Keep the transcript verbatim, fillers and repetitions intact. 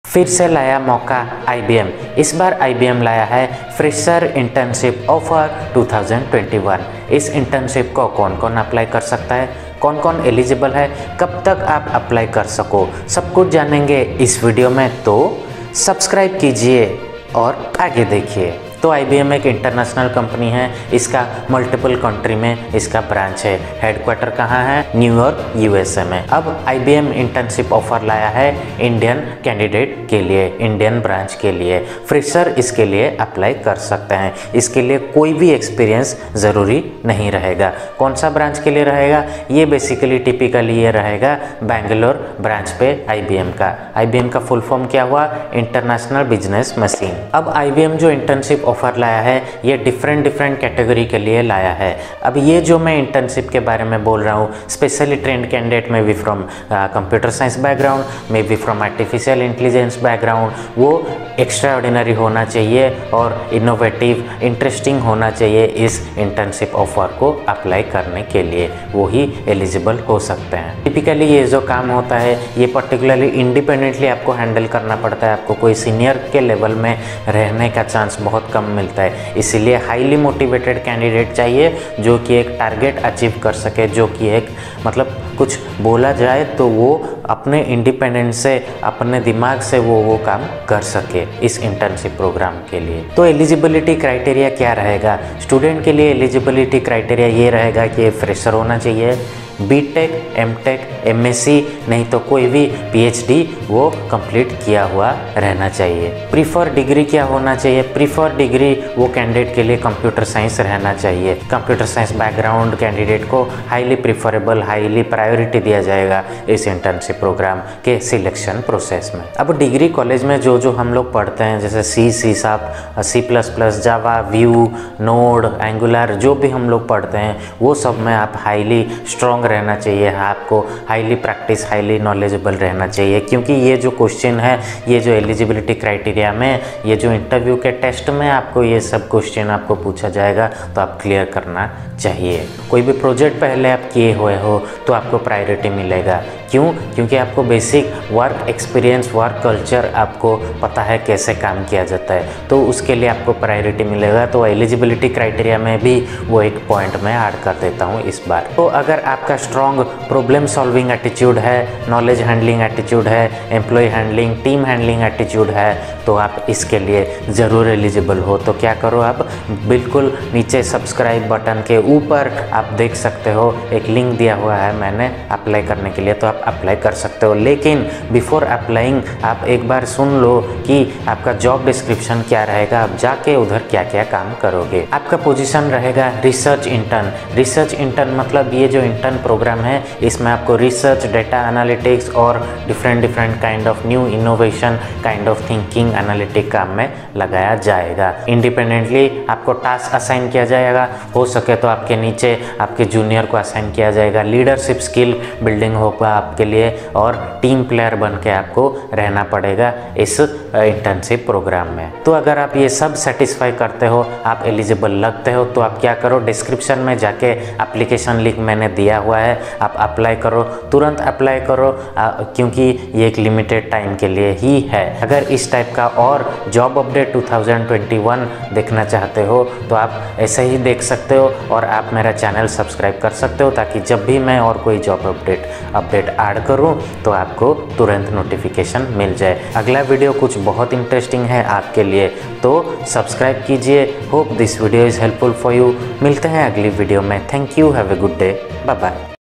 फिर से लाया मौका आई बी एम। इस बार आई बी एम लाया है फ्रेशर इंटर्नशिप ऑफर दो हज़ार इक्कीस। इस इंटर्नशिप को कौन कौन अप्लाई कर सकता है, कौन कौन एलिजिबल है, कब तक आप अप्लाई कर सको, सब कुछ जानेंगे इस वीडियो में। तो सब्सक्राइब कीजिए और आगे देखिए। तो आई बी एम एक इंटरनेशनल कंपनी है, इसका मल्टीपल कंट्री में इसका ब्रांच है। हेडक्वार्टर कहाँ है? न्यूयॉर्क यू एस ए में। अब I B M internship offer लाया है इंडियन कैंडिडेट के लिए, इंडियन ब्रांच के लिए। फ्रेशर इसके लिए अप्लाई कर सकते हैं। इसके लिए कोई भी एक्सपीरियंस ज़रूरी नहीं रहेगा। कौन सा ब्रांच के लिए रहेगा? ये बेसिकली टिपिकली ये रहेगा बेंगलोर ब्रांच पे आई बी एम का। आई बी एम का फुल फॉर्म क्या हुआ? International business machine. अब आई बी एम जो इंटर्नशिप ऑफर लाया है ये डिफरेंट डिफरेंट कैटेगरी के लिए लाया है। अब ये जो मैं इंटर्नशिप के बारे में बोल रहा हूँ, स्पेशली ट्रेंड कैंडिडेट में भी फ्रॉम कंप्यूटर साइंस बैकग्राउंड, में भी फ्रॉम आर्टिफिशियल इंटेलिजेंस बैकग्राउंड, वो एक्स्ट्रा ऑर्डिनरी होना चाहिए और इनोवेटिव इंटरेस्टिंग होना चाहिए इस इंटर्नशिप ऑफर को अप्लाई करने के लिए, वो ही एलिजिबल हो सकते हैं। टिपिकली ये जो काम होता है ये पर्टिकुलरली इंडिपेंडेंटली आपको हैंडल करना पड़ता है। आपको कोई सीनियर के लेवल में रहने का चांस बहुत कम मिलता है, इसीलिए हाईली मोटिवेटेड कैंडिडेट चाहिए जो कि एक टारगेट अचीव कर सके, जो कि एक मतलब कुछ बोला जाए तो वो अपने इंडिपेंडेंस से, अपने दिमाग से वो वो काम कर सके इस इंटर्नशिप प्रोग्राम के लिए। तो एलिजिबिलिटी क्राइटेरिया क्या रहेगा? स्टूडेंट के लिए एलिजिबिलिटी क्राइटेरिया ये रहेगा कि फ्रेशर होना चाहिए, बीटेक, एमटेक, एमएससी नहीं तो कोई भी पीएचडी वो कंप्लीट किया हुआ रहना चाहिए। प्रीफर डिग्री क्या होना चाहिए? प्रीफर डिग्री वो कैंडिडेट के लिए कंप्यूटर साइंस रहना चाहिए। कंप्यूटर साइंस बैकग्राउंड कैंडिडेट को हाईली प्रीफरेबल, हाईली प्रायोरिटी दिया जाएगा इस इंटर्नशिप प्रोग्राम के सिलेक्शन प्रोसेस में। अब डिग्री कॉलेज में जो जो हम लोग पढ़ते हैं, जैसे C C sharp C plus plus, Java, Vue, Node, Angular, जो भी हम लोग पढ़ते हैं वो सब में आप हाईली स्ट्रॉन्ग रहना चाहिए। आपको हाईली प्रैक्टिस, हाईली नॉलेजेबल रहना चाहिए, क्योंकि ये जो क्वेश्चन है, ये जो एलिजिबिलिटी क्राइटेरिया में, ये जो इंटरव्यू के टेस्ट में आपको ये सब क्वेश्चन आपको पूछा जाएगा तो आप क्लियर करना चाहिए। कोई भी प्रोजेक्ट पहले आप किए हुए हो तो आपको प्रायोरिटी मिलेगा। क्यों? क्योंकि आपको basic work experience, work culture आपको पता है कैसे काम किया जाता है, तो उसके लिए आपको प्रायोरिटी मिलेगा। तो एलिजिबिलिटी क्राइटेरिया में भी वो एक पॉइंट मैं ऐड कर देता हूँ इस बार। तो अगर आपका स्ट्रॉन्ग प्रॉब्लम सॉल्विंग एटीट्यूड है, नॉलेज हैंडलिंग एटीट्यूड है, employ handling, team handling attitude है, तो आप इसके लिए ज़रूर एलिजिबल हो। तो क्या करो, आप बिल्कुल नीचे सब्सक्राइब बटन के ऊपर आप देख सकते हो, एक लिंक दिया हुआ है मैंने अप्लाई करने के लिए, तो आप अप्लाई कर सकते हो। लेकिन बिफोर अप्लाइंग आप एक बार सुन लो कि आपका जॉब डिस्क्रिप्शन क्या रहेगा, आप जाके उधर क्या क्या काम करोगे। आपका पोजीशन रहेगा रिसर्च इंटर्न। रिसर्च इंटर्न मतलब ये जो इंटर्न प्रोग्राम है इसमें आपको रिसर्च, डेटा एनालिटिक्स और different different kind of new innovation kind of thinking analytic काम में लगाया जाएगा। इंडिपेंडेंटली आपको टास्क असाइन किया जाएगा, हो सके तो आपके नीचे आपके जूनियर को असाइन किया जाएगा। लीडरशिप स्किल बिल्डिंग होगा आपके लिए और टीम प्लेयर बन के आपको रहना पड़ेगा इस इंटर्नशिप प्रोग्राम में। तो अगर आप ये सब सेटिस्फाई करते हो, आप एलिजिबल लगते हो, तो आप क्या करो, डिस्क्रिप्शन में जाके एप्लीकेशन लिंक मैंने दिया हुआ है, आप अप्लाई करो, तुरंत अप्लाई करो, आ, क्योंकि ये एक लिमिटेड टाइम के लिए ही है। अगर इस टाइप का और जॉब अपडेट दो हज़ार इक्कीस देखना चाहते हो तो आप ऐसे ही देख सकते हो और आप मेरा चैनल सब्सक्राइब कर सकते हो, ताकि जब भी मैं और कोई जॉब अपडेट अपडेट ऐड करूं तो आपको तुरंत नोटिफिकेशन मिल जाए। अगला वीडियो कुछ बहुत इंटरेस्टिंग है आपके लिए, तो सब्सक्राइब कीजिए। Hope this video is helpful for you. मिलते हैं अगली वीडियो में। Thank you, have a good day, bye bye.